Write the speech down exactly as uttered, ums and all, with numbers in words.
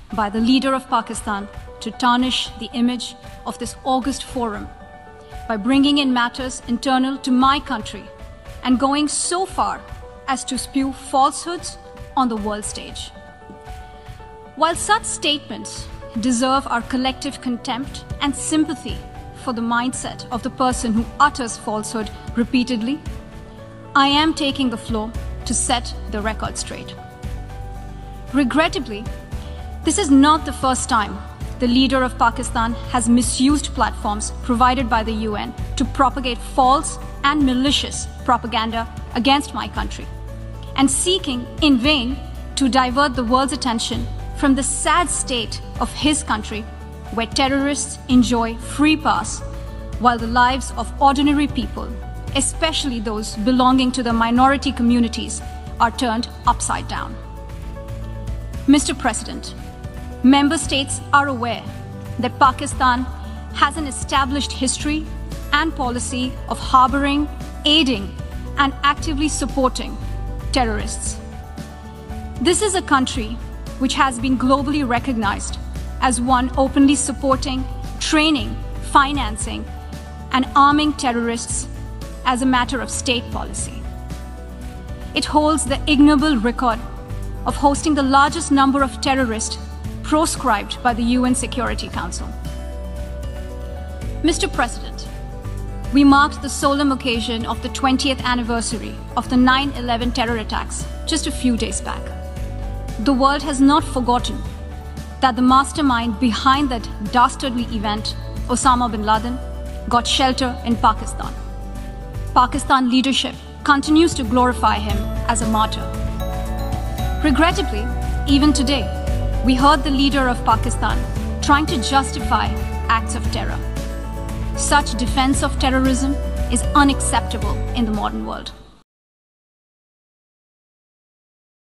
by the leader of Pakistan to tarnish the image of this august forum by bringing in matters internal to my country and going so far as to spew falsehoods on the world stage. While such statements deserve our collective contempt and sympathy for the mindset of the person who utters falsehood repeatedly, I am taking the floor to set the record straight. Regrettably, this is not the first time the leader of Pakistan has misused platforms provided by the U N to propagate false and malicious propaganda against my country, and seeking in vain to divert the world's attention from the sad state of his country, where terrorists enjoy free pass while the lives of ordinary people, especially those belonging to the minority communities, are turned upside down. Mister President, member states are aware that Pakistan has an established history and policy of harboring, aiding, and actively supporting terrorists. This is a country which has been globally recognized as one openly supporting, training, financing, and arming terrorists as a matter of state policy. It holds the ignoble record of hosting the largest number of terrorists proscribed by the U N Security Council. Mister President, we marked the solemn occasion of the twentieth anniversary of the nine eleven terror attacks just a few days back. The world has not forgotten that the mastermind behind that dastardly event, Osama bin Laden, got shelter in Pakistan. Pakistan leadership continues to glorify him as a martyr. Regrettably, even today, we heard the leader of Pakistan trying to justify acts of terror. Such defense of terrorism is unacceptable in the modern world.